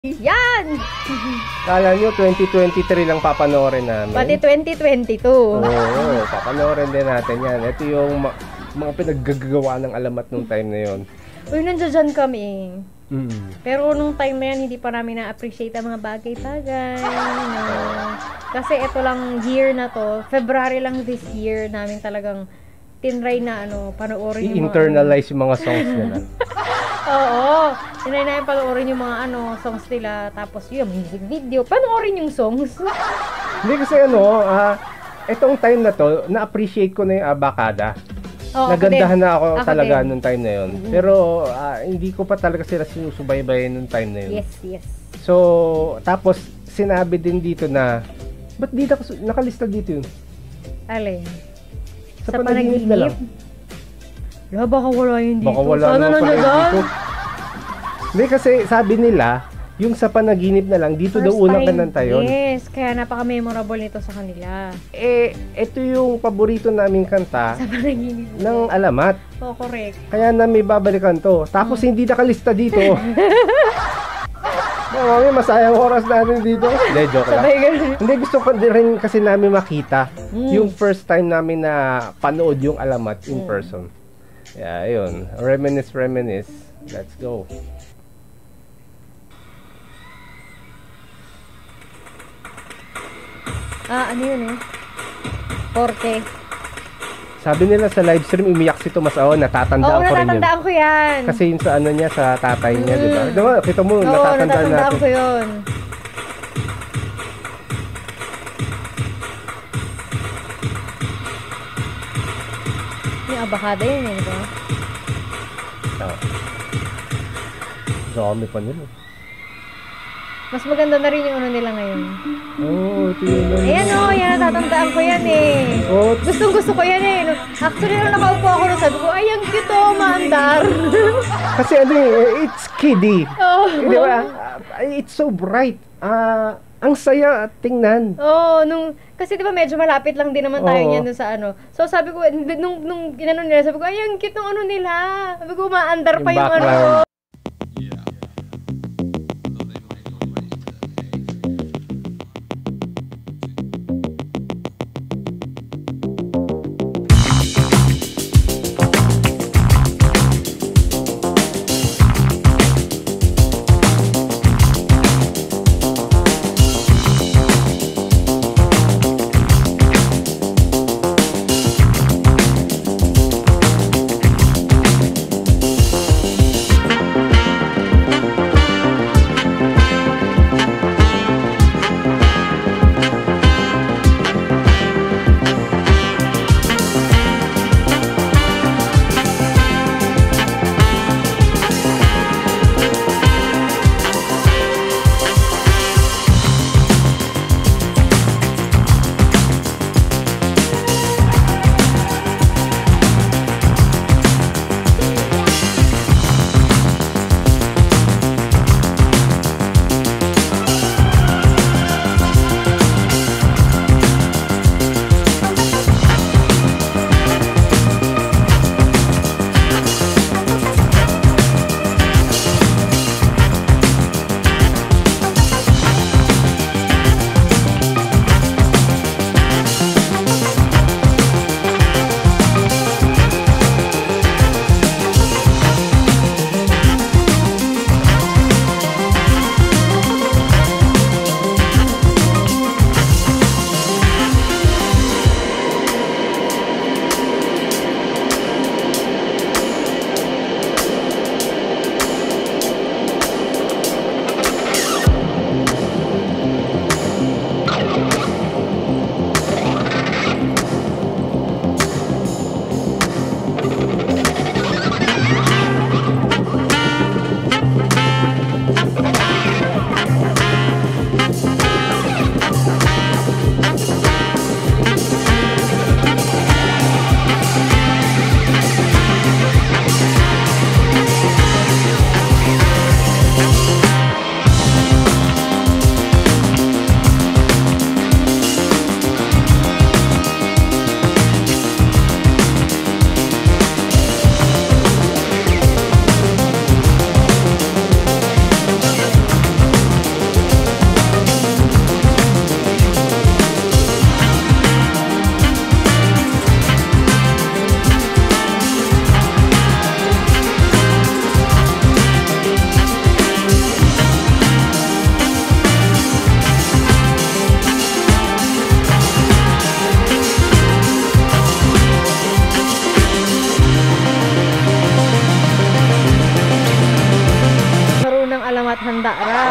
Yan! Kala nyo 2023 lang papanoorin namin? Pati 2022. Oo, papanoorin din natin yan. Ito yung mga pinaggagawa ng alamat nung time na yon. Uy, nandiyan kami. Mm. Pero nung time na yan, hindi pa namin na-appreciate ang mga bagay-bagay. No? Kasi ito lang year na to, February lang this year, namin talagang tinry na panoorin yung I-internalize yung mga songs nila. Oo. Tinry na yung panoorin yung mga songs nila. Tapos yung music video. Panoorin yung songs. Hindi kasi itong time na to, na-appreciate ko na yung Abacada. Nagandahan na ako talaga nung time na yon. Pero hindi ko pa talaga sila sinusubaybayan nung time na yun. Yes, yes. So, tapos sinabi din dito na, ba't di nakalista dito yun? Alin? Sa panaginip na lang. Wala, baka wala yun dito. Baka wala sana naman pala dito. Hindi kasi sabi nila, yung sa panaginip na lang, dito daw unang kananta yun. Yes, kaya napaka-memorable nito sa kanila. Ito yung paborito naming kanta Sa panaginip ng Alamat. Oh, correct. Kaya na may babalikan to. Tapos hindi nakalista dito. Mami, masayang oras natin dito. Hindi, joke lang. Hindi, gusto ko rin kasi namin makita yung first time namin na panood yung Alamat in person. Yeah, ayun. Reminisce. Let's go. Ano yun 4K. Sabi nila sa live stream, umiyak si Tomas. Natatandaan ko rin yun. Natatandaan ko yan. Kasi yun sa niya, sa tatay niya, di ba? Diba, kita mo, natatandaan natin. Natatandaan ko yun. Yung Abacada yun, di ba? Dami pa nila. Mas maganda na rin yung nila ngayon. Ito yun. Ayan yan, natatandaan ko yan Gustong-gusto ko yan Actually, nung nakaupo ako sabi ko, ay, ang cute maandar. Kasi it's kiddie. Di ba? It's so bright. Ang saya tingnan. Kasi di ba medyo malapit lang din naman tayo niyan sa So sabi ko, nung ginano nila, sabi ko, ay, ang cute ng nila. Sabi ko, maandar pa yung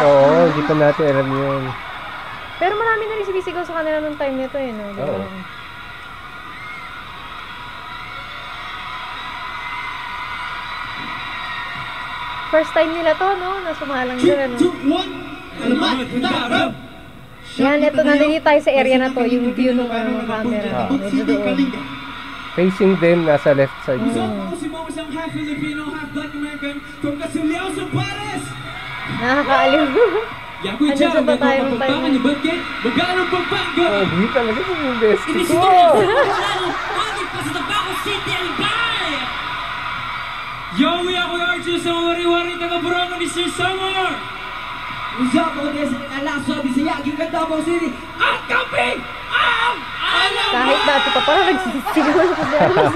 Oo, hindi pa natin alam yun. Pero marami na rin sinisigaw sa kanila nung time nito eh, no? Diba? Oo. First time nila to, no? Nasumalang sila, no? Yan, ito, nandito tayo sa area na to. Yung view ng camera. Medyo doon. Facing them, nasa left side. Nakakaaliw. Ano sa ba tayo ng time? Oh, di talaga yung best ko. Yo, we are artists sa wari-wari taga-Burangan ni Sir Summer! Usap ako din sa kalaso di sa Yagi Davao City at kami ang alam! Kahit dati pa parang nagsisigaw ko si Alas.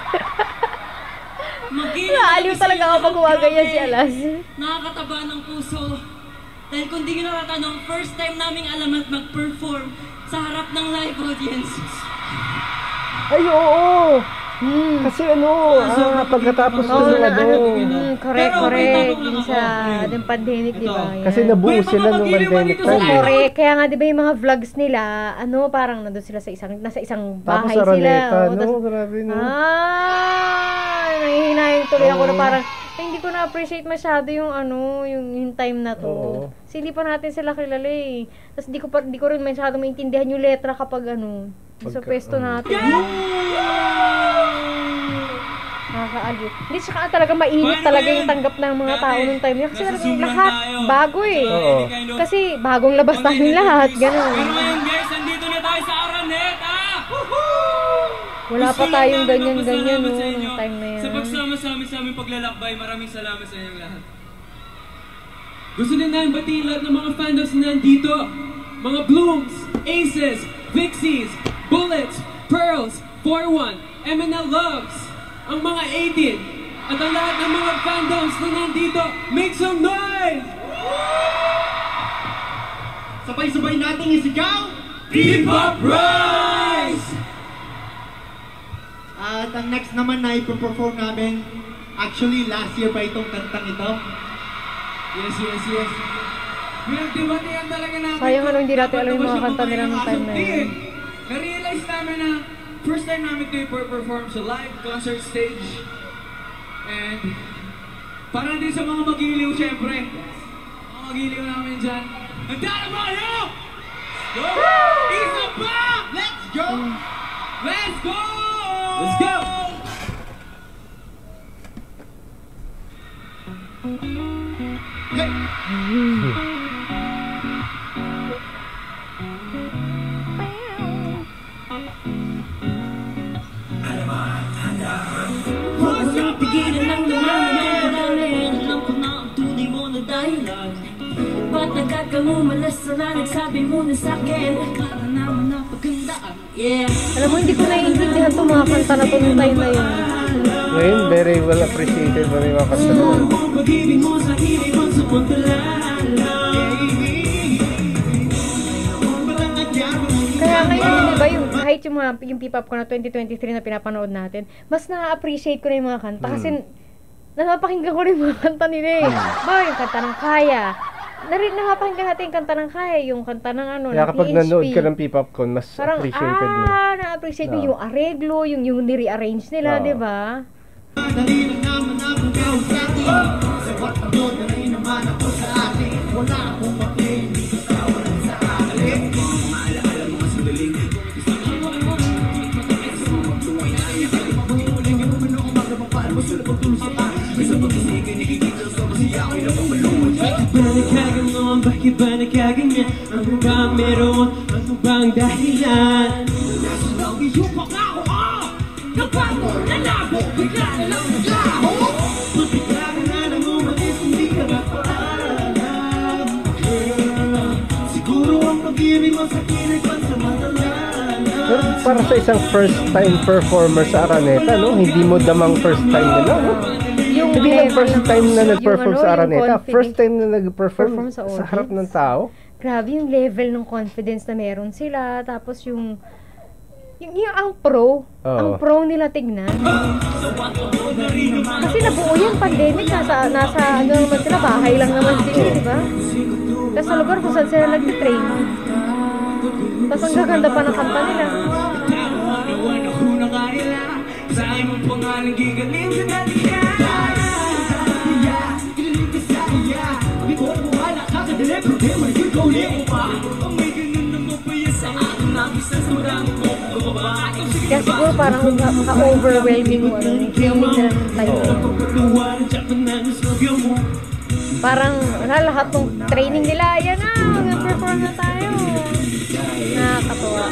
Naaliw talaga ako pag huwagaya si Alas. Nakakataba ng puso. Dahil kung di nyo natatanong, first time naming Alamat mag-perform sa harap ng live audiences. Ay, oo! Kasi pagkatapos ko correct. Yung sa yung pandemic, di ba? Kasi nabuo sila nung pandemic time. Correct. Kaya nga, di ba yung mga vlogs nila, parang nandun sila nasa isang bahay tapos sila. Grabe no. Nangihinayang tuloy ako na parang, hindi ko na-appreciate masyado yung yung time na to. Oo. Kasi hindi pa natin sila kilala eh. Tapos di ko rin masyado maintindihan yung letra kapag sa pwesto natin. Nakakaaliw. Hindi, tsaka talaga mainit talaga yung tanggap ng mga tao nung time niya. Kasi talagang lahat bago eh. Oo. Kasi bagong labas tayong lahat. Ganun. Pero ngayon guys, nandito na tayo sa Araneta! Wala pa tayong ganyan-ganyan nung time na yan. Sa pagsama sa aming paglalakbay, maraming salamat sa inyong lahat. Gusto din namin batiin lahat ng mga fandoms na nandito. Mga Blooms, Aces, Vixies, Bullets, Pearls, 4-1, MNL Loves, ang mga 18, at ang lahat ng mga fandoms na nandito, make some noise! Sabay-sabay nating isigaw! P-Pop Rise! At ang next naman na ipo-perform namin, actually last year pa itong kantang ito. Yes. Pinagdibatihan talaga natin. Sayang hindi natin alam yung mga kanta nila ng time na yun. Na-realize namin na first time namin ito i-perform sa live concert stage. And para din sa mga magiliw syempre. Mga magiliw namin dyan. Handa na ba kayo? Go! Isa pa! Let's go! Let's go! Let's go! Huwag mo nang pigilan ng naman ng maralin. Alam ko na ang tunay mo na dahilan. Ba't nagkakamumalas na nagsabi mo na sa'kin? Para naman na pagandaan. Yeah. Alam mo, hindi ko naiintindihan itong mga kanta na to nung time na yun. Ngayon, very well appreciated mo yung mga kanta na yun. Pag-ibig mo sa hilig mo sa pagkalala. Kaya ngayon, di ba, kahit yung P-pop ko na 2023 na pinapanood natin, mas na-appreciate ko na yung mga kanta. Kasi, napapakinggan ko rin yung mga kanta nila eh. Ba, yung kanta ng Kaya. Napapakinggan natin yung kanta ng Kaya, yung kanta ng Kaya kapag PHP. nanood ka ng P-pop con, mas parang, appreciated mo. na-appreciate mo yung areglo, yung ni-rearrange nila, di ba? Dali lang naman ako kausapin. Sa patagod na rin naman ako sa atin. Wala akong makinig sa tawanan sa akin. Maalaala mo sa daling bakit ba nagkaganyan? Ano ba meron? Ano bang dahilan? Yung pangako ko! Nabago, nalabo, bigla na lang naglaho! Bigla ka na nang umalis, hindi ka mapaalam. Siguro ang pag-ibig mo sa kilig pansamantala. Pero para sa isang first time performer sa Araneta, no? Hindi mo damang first time nila, no? Hindi lang first time na nag-perform sa Araneta. First time na nag-perform sa harap ng tao. Grabe yung level ng confidence na meron sila. Tapos yung ang pro. Ang pro nila tignan. Kasi nabuo yung pandemic. Nasa ano naman sila, bahay lang naman sila, di ba? sa lugar kung saan sila nag-train. Tapos ang gaganda pa ng kanta nila. Kaya siguro parang maka-overwhelming mo ano, yung filming nila ng time. Parang lahat ng training nila, yan na, mag-perform na tayo. Nakakatuwa.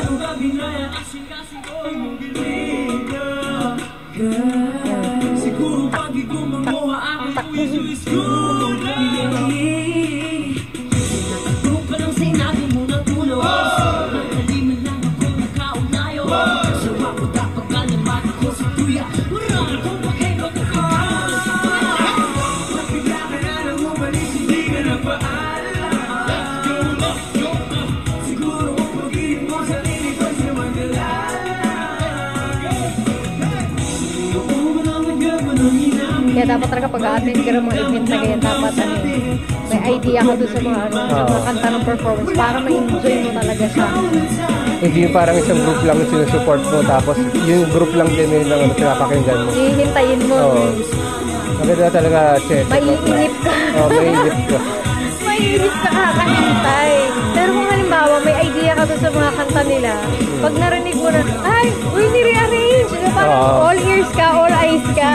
Kaya dapat talaga pag-a-attend ka ng mga event na ganyan, dapat ano, may idea ka doon sa mga, ano, sa mga kanta ng performance para ma-enjoy mo talaga siya. Hindi yung parang isang group lang yung sinusupport mo, tapos yung group lang din yung ano, pinapakinggan mo. Hihintayin mo. Oo. Maganda talaga, check. Maiinip ka. Oo, maiinip ka. Maiinip ka kakahintay. Pero kung halimbawa may idea ka doon sa mga kanta nila, pag narinig mo na, ay, uy, nire-arrange. Parang all ears ka, all eyes ka.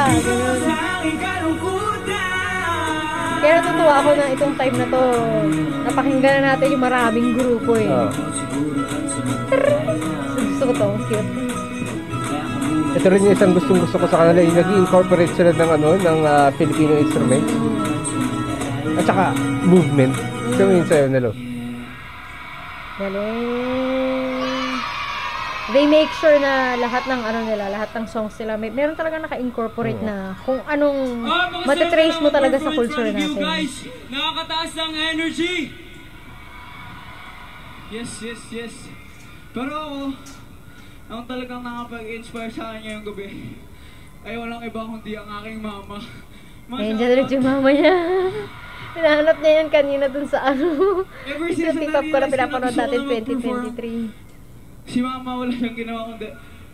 Kaya natutuwa ako na itong time na to, napakinggan na natin yung maraming grupo eh. Gusto ko to, cute. Ito rin yung isang gustong-gusto ko sa kanila, yung nag-incorporate sila ng ano, ng Filipino instruments. At saka, movement. Ito yung sa'yo, Nelo. Galing. They make sure na lahat ng ano nila, lahat ng songs nila, meron talaga naka-incorporate na kung anong matatrace mo talaga sa culture natin. Guys, nakakataas ang energy. Yes. Pero ako, ang talagang nakapag-inspire sa akin ngayong gabi ay walang iba kundi ang aking mama. Ayun, dyan rin yung mama niya. Hinahanap niya yan kanina dun sa ano. Sa TikTok ko na pinapanood natin 2023. Si mama wala siyang ginawa kundi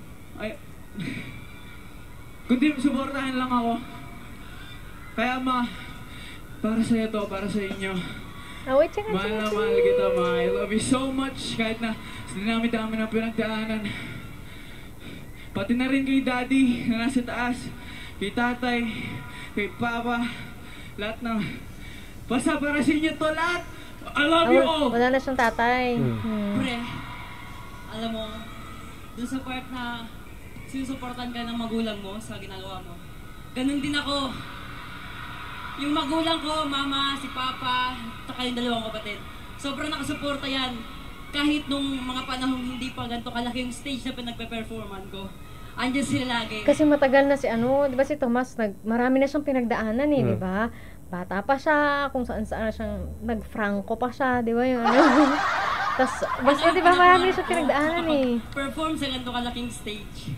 suportahan lang ako. Kaya ma, para sa to, para sa inyo. Wait, tsaka. Mahal na mahal kita, ma. I love you so much. Kahit na dami ng pinagdaanan. Pati na rin kay daddy na nasa taas, kay tatay, kay papa, lahat na. Basta para sa inyo to lahat. I love you all. Wala na siyang tatay. Pre, alam mo, dun sa part na sinusuportan ka ng magulang mo sa ginagawa mo, ganun din ako. Yung magulang ko, mama, si papa, saka yung dalawang kapatid, sobrang nakasuporta yan. Kahit nung mga panahong hindi pa ganito kalaki yung stage na pinagpe-performan ko, andyan sila lagi. Kasi matagal na si ano, di ba si Tomas, marami na siyang pinagdaanan eh, di ba? Bata pa siya, kung saan siyang nag-franco pa siya, di ba yun? Tapos, basta di ba marami na siyang pinagdaanan eh. Perform sa ganito kalaking stage.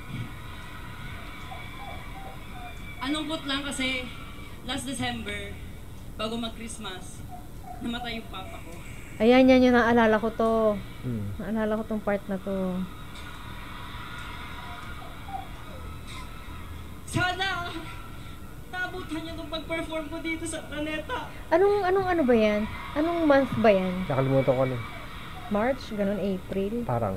Anungkot lang kasi last December, bago mag-Christmas, namatay yung papa ko. Ayan, yan yung naalala ko to. Naalala ko tong part na to. Sana nabutan niya nung pag-perform ko dito sa planeta. Anong ano ba yan? Anong month ba yan? Nakalimutan ko na. March? Ganun, April? Parang.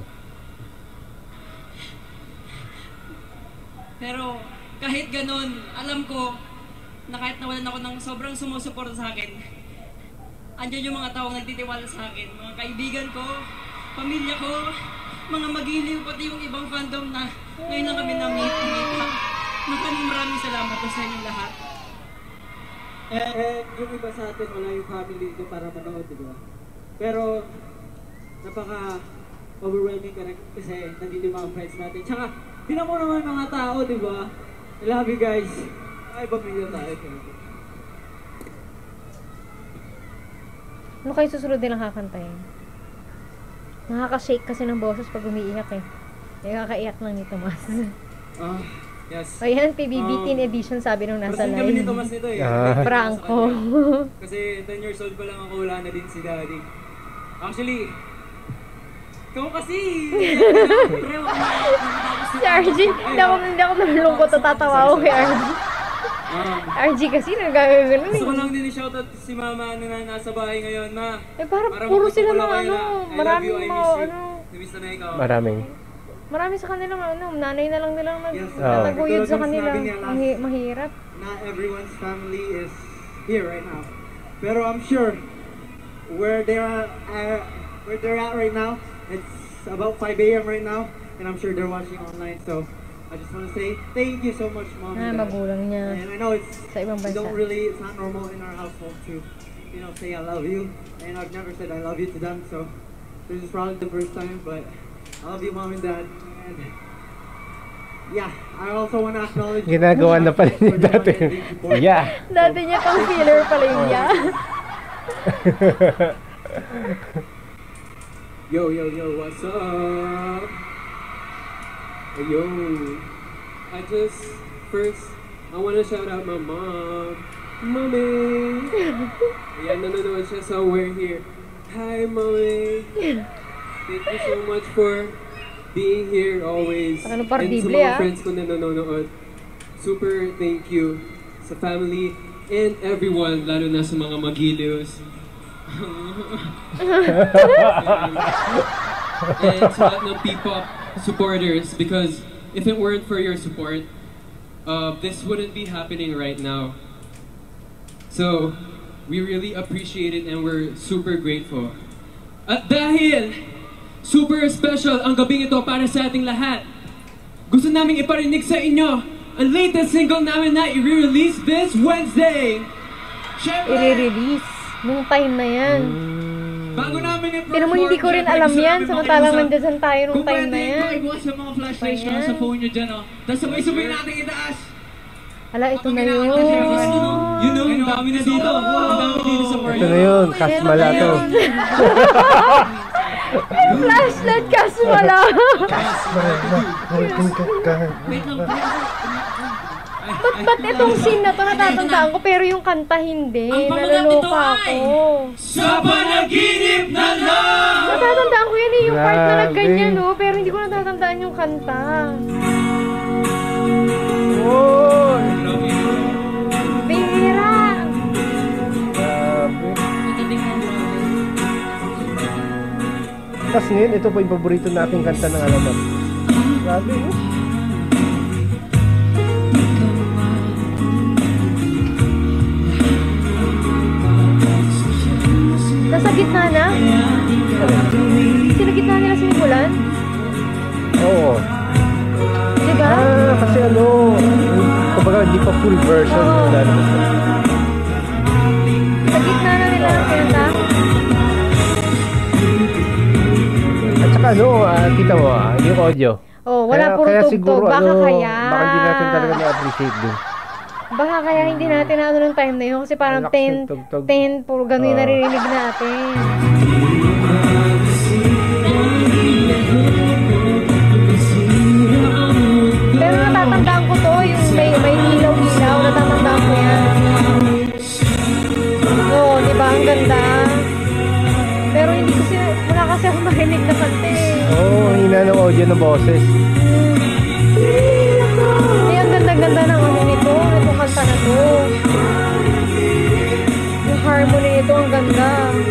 Pero kahit ganun, alam ko na kahit nawalan ako ng sobrang sumusuporta sa akin, andyan yung mga taong nagtitiwala sa akin. Mga kaibigan ko, pamilya ko, mga magiliw, pati yung ibang fandom na ngayon lang kami na-meet. Maraming salamat po sa inyong lahat. Yung iba sa atin, wala yung family dito para manood, di ba? Pero, napaka-overwhelming ka rin kasi nandito yung mga friends natin. Tsaka, tinan mo naman mga tao, di ba? I love you guys. Ay, pamilya tayo. Ano kayo susunod nilang kakantayin? Nakaka-shake kasi ng boses pag umiiyak eh. Nakaka-iyak lang ni Tomas. Yes. Ayan, PBB Teen Edition sabi nung nasa Person kami ni live. Tomas nito eh. Franco. Kasi 10 years old pa lang ako, wala na din si Daddy. Actually, ikaw kasi! Si RG, hindi ako nalulungkot at tatawa ako kay RG. RG kasi nagagano'n Gusto ko eh. lang din i-shoutout si Mama na nasa bahay ngayon, Ma. Eh parang puro sila mga ano, maraming mga ano. Namiss na ikaw. Marami sa kanila ano, nanay na lang nilang Yes. naguyod sa Tulad ng kanila. sinabi niya last- Mahirap. Not everyone's family is here right now. Pero I'm sure where they're at right now, it's about 5 a.m. right now, and I'm sure they're watching online. So I just want to say thank you so much, Mom and Dad. Magulang niya. And I know it's Sa ibang bansa. it's not normal in our household to, say I love you. And I've never said I love you to them, so this is probably the first time, but I love you, Mom and Dad. And yeah, I also want to acknowledge Ginagawa na pala niya dati. Yeah. Dati niya pang filler pala yun niya. Yo, what's up? Yo, I want to shout out my mom. Mommy! Ayan, nanonood siya somewhere here. Hi, Mommy! Thank you so much for being here always. Ano And sa partible mga friends ko na nanonood, super thank you sa family and everyone, lalo na sa mga magiliws. And sa lahat ng P-pop supporters, because if it weren't for your support, this wouldn't be happening right now. So, we really appreciate it and we're super grateful. At dahil super special ang gabing ito para sa ating lahat, gusto namin iparinig sa inyo ang latest single namin na i-release this Wednesday. I-release nung time na yan. Bago namin i-perform, Pero mo hindi ko rin alam yan, samantalang nandiyan tayo nung time na yan. Kung pwede, mga flashlights nyo sa phone nyo dyan, oh. Tapos sabay-sabay natin itaas. Ala, ito na yun. Yun know, ang dami na dito. Ang dami dito sa party. Ito na yun, kasmala to. Flashlight kasmala. Ba't itong scene na to natatandaan ko pero yung kanta hindi. Naloloka ako. Sa panaginip na lang! Natatandaan ko yan eh, yung part na Grabe. nagganyan no, pero hindi ko natatandaan yung kanta. Oh! Bihira! Grabe. Tapos ngayon, ito po yung paborito nating kanta ng alamat. Grabe, no? Nasa gitna na? Sino gitna nila sinimulan? Oo. Diba? Kasi ano, kumbaga hindi pa full version. Oo. Lalabas na. Sa gitna na nila ang kinanta? At saka ano, kita mo, yung audio. Oh, wala puro kaya tugtog. siguro, Baka ano, kaya. baka hindi natin talaga na-appreciate din. Baka kaya hindi natin ano nung time na yun. Kasi parang Ang lakas ng tugtog. 10, puro gano'n yung naririnig natin. Pero natatandaan ko to, yung may ilaw-ilaw, natatandaan ko yan. Oo, di ba? Ang ganda. Pero hindi kasi, wala kasi ako marinig na kanta eh. Oo, hina ng audio ng boses. Ay, ang ganda-ganda ng ano nito, itong kanta na to. Yung harmony nito, ang ganda.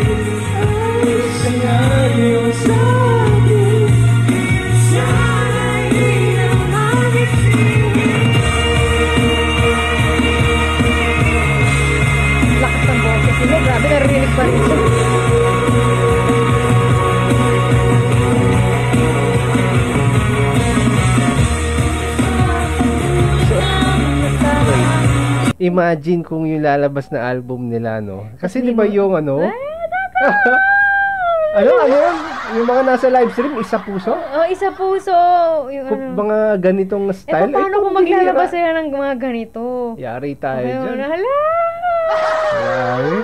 Lakas ng boses nila, grabe, narinig pa rin siya. Imagine kung yung lalabas na album nila, no? Kasi di ba yung ano? ano yun? Yung mga nasa live stream, isa puso? Oh, isa puso. Yung Kung ano. mga ganitong style. Paano kung maglalabas sila ng mga ganito? Yari tayo Ayun, dyan. hala! Yari.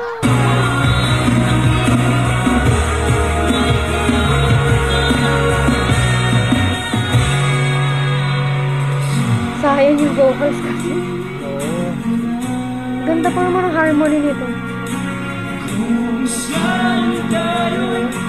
Sayang yung harmony nito. Kung saan tayo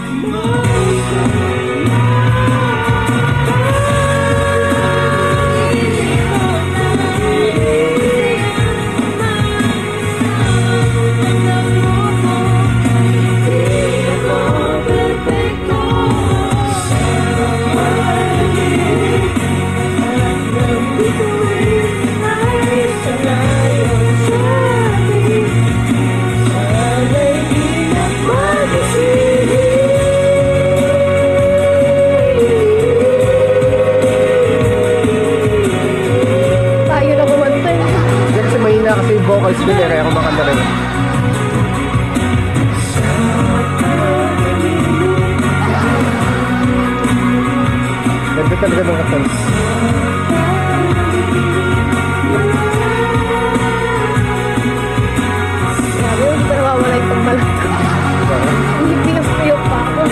vocals ko kaya ako makanta rin. Ganda talaga ng katan. Sabi, hindi ko nawawala yung pagbalat ko. Hindi pinapuyok pa ako.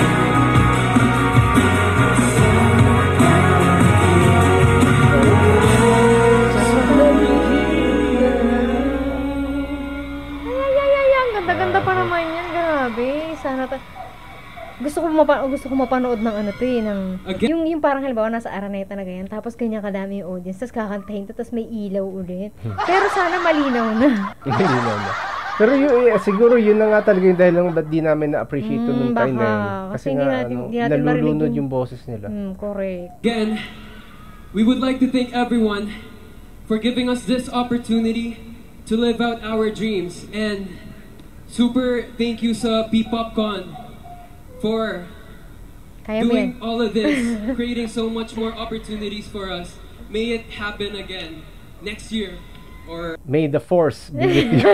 Ganda pa naman yan, grabe. Sana gusto ko mapanood ng ano to eh, ng yung parang halimbawa nasa Araneta na ganyan, tapos ganyan kadami yung audience, tapos kakantahin to, tapos may ilaw ulit. Pero sana malinaw na. Malinaw na. Pero siguro yun na nga talaga yung dahil lang ba't di namin na-appreciate to nung time na yun. Kasi nga nalulunod yung boses nila. Correct. Again, we would like to thank everyone for giving us this opportunity to live out our dreams. And super thank you sa P-Popcon for doing all of this, creating so much more opportunities for us. May it happen again next year, or may the force be with you.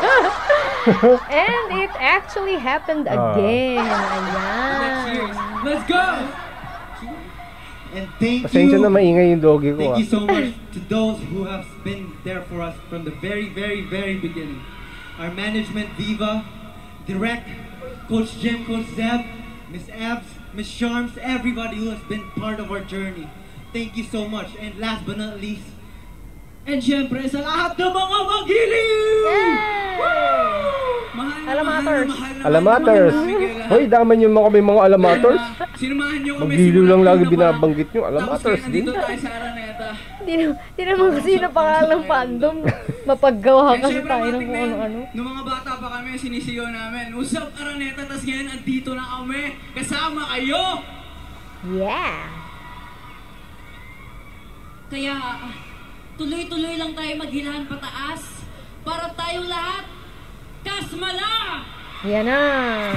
And it actually happened again. next year. Let's go! And thank Pasensya you. na maingay yung doggy ko. Thank you so much to those who have been there for us from the very, very, very beginning. Our management, Viva, Direct, Coach Jim, Coach Zeb, Miss Abs, Miss Charms, everybody who has been part of our journey. Thank you so much. And last but not least, and syempre sa lahat ng mga magiliw! Alamaters. Alamaters. Hoy, daman yung mga kami mga alamaters. Sinamahan niyo kami. Magiliw lang lagi binabanggit nyo. Alamaters din. Dito tayo sa Araneta. Di naman kasi napangalan ng fandom. Mapaggawa kasi tayo ng kung ano-ano. Nung mga bata pa kami, sinisigaw namin, usap Araneta, tas ngayon andito na kami. Kasama kayo! Yeah! Kaya tuloy-tuloy lang tayo maghilahan pataas para tayong lahat kasmala! Yan na!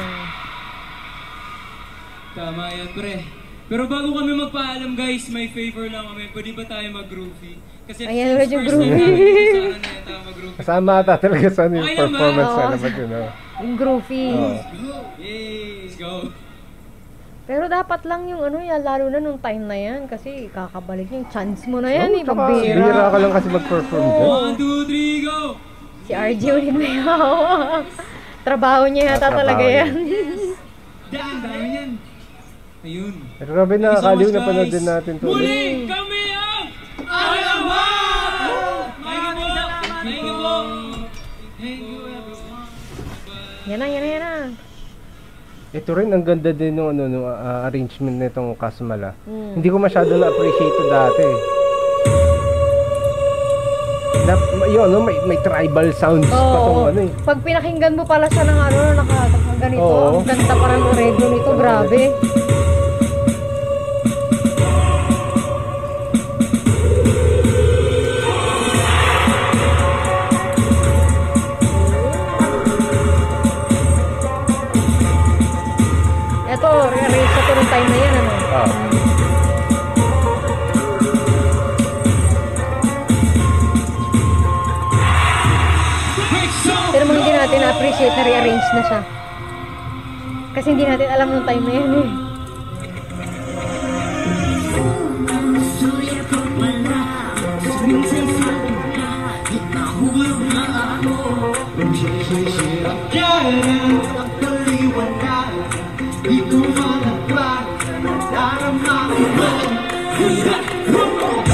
Tama yan, pre. Pero bago kami magpaalam, guys, may favor lang kami. Pwede ba tayo mag-groovy? Kasi ayan ulit yung groovy. Kasama ata talaga sa yung performance na naman yun. Yung groovy. Yay! Let's go! Pero dapat lang yung ano yan, lalo na nung time na yan. Kasi kakabalik yung chance mo na yan eh. Pagbira. Bihira ka lang kasi mag-perform dyan. 1, 2, 3, go! Si RJ ulit may hawak. Trabaho niya yata talaga yan. Dami yan. Ayun. Pero grabe nakakaliw na panood din natin to. Muli kami ang Alamat! Thank you po! Thank you everyone! Yan na. Ito rin, ang ganda din ng arrangement nitong Kasmala. Hindi ko masyado na-appreciate ito dati. May tribal sounds pa tong ano eh. Pag pinakinggan mo pala siya ng ganito, ang ganda parang arreglo nito, grabe. Ito, re-arrange ko ng time na yan, ano? Pero mga hindi natin na-appreciate na re-arrange na siya. Kasi hindi natin alam nung time na yan eh.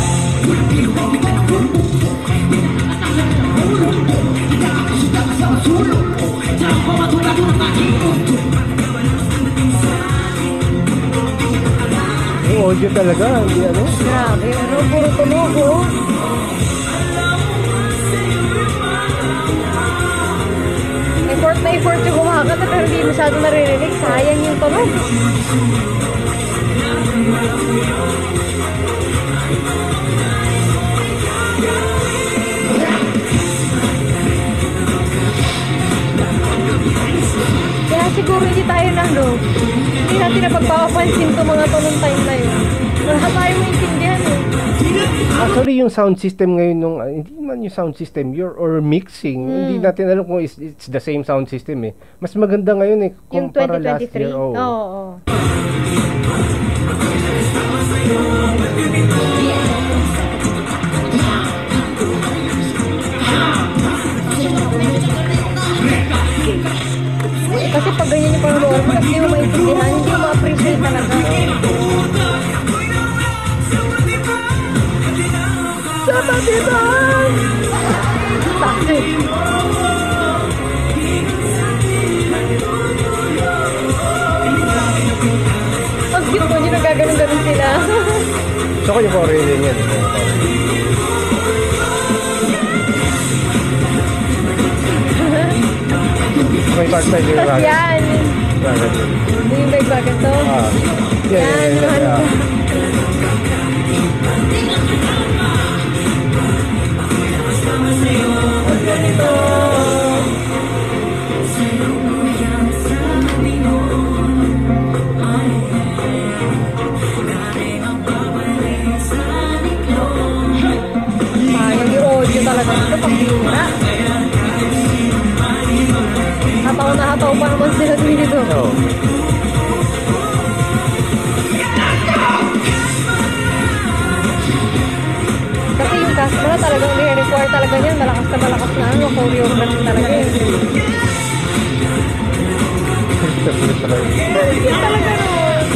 Kita audio talaga, hindi ano? Grabe, ano, puro tunog, oh. Effort na effort yung kumakanta pero hindi masyado naririnig. Sayang yung tunog. Kaya siguro hindi tayo hindi natin napagpapapansin itong mga tonong time na yun. Wala tayo maintindihan eh. Actually, yung sound system ngayon nung, hindi man yung sound system, or mixing, hindi natin alam kung it's the same sound system eh. Mas maganda ngayon eh, Yung kumpara last 2023? year. Oo. Oo. Kasi pag ganyan yung panonood mo, hindi mo maintindihan, hindi mo ma-appreciate talaga. Sa tatitan! Toxic! Ang cute mo, yung nagaganon-ganon sila. So, ko yung Korean din yan. May part-time yung Tapos ragat. yan. Ragat. Yung may bagat to. Yan. Sayang yung audio talaga dito pag bihura. Hataw pa naman sila dito. Oo. Kasi yung cast pala talagang ni-require talaga niyan. Malakas na choreography talaga eh. Yun talaga nun.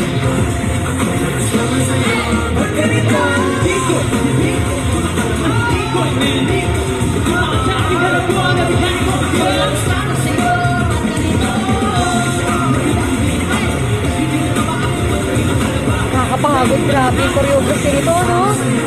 Nakakapangagod, grabe yung choreography nito, no?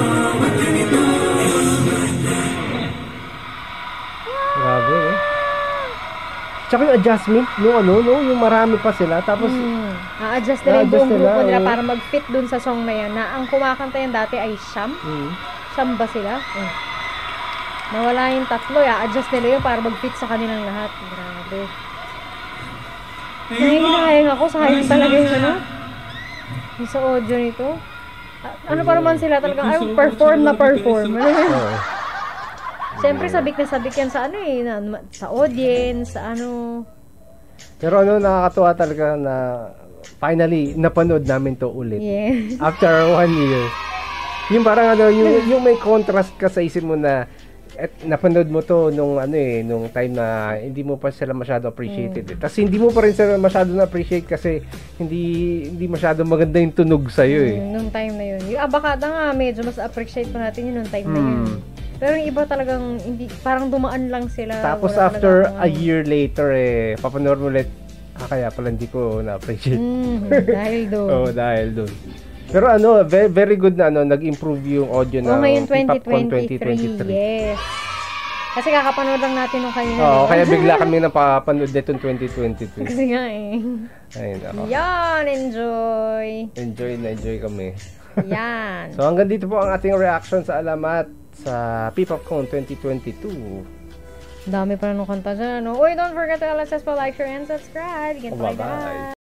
Grabe eh. Tsaka yung adjustment, yung marami pa sila. Tapos, A-adjust nila yung buong Na-adjust nila, grupo nila oo. para mag-fit dun sa song na yan. Na ang kumakanta yan dati ay Siyam. Siyam ba sila? Nawala yung tatlo. A-adjust nila yun para mag-fit sa kanilang lahat. Grabe. Nahihingahing ako. Sayang talaga yung yung sa audio nito. Ano pa naman sila talagang perform. oo. Siyempre sabik na sabik yan sa sa audience, sa Pero nakakatuwa talaga na finally napanood namin to ulit. Yes. After 1 year. Yung parang yung may contrast ka sa isip mo na napanood mo to nung time na hindi mo pa sila masyado appreciated. Tapos hindi mo pa rin sila masyado na-appreciate kasi hindi masyado maganda yung tunog sa'yo eh. Nung time na yun. Yung Abakada nga, medyo mas appreciate pa natin yun nung time na yun. Pero yung iba talagang, parang dumaan lang sila. Tapos wala after talagang, a year later papanood mo ulit, kaya pala hindi ko na-appreciate. Dahil doon. Oo, dahil doon. Pero very good na nag-improve yung audio ng ngayon P-Popcorn 2023. Yes. Kasi kakapanood lang natin nung kanina. Oo, diba? kaya bigla kami napapanood dito 2022. Kasi nga eh. Ayun ako. Yan, enjoy. Enjoy kami. Yan. So hanggang dito po ang ating reaction sa Alamat sa P-Popcorn 2022. Dami pa na nung kanta dyan. Uy, don't forget to LSS pa, like, share, and subscribe. Get Bye-bye.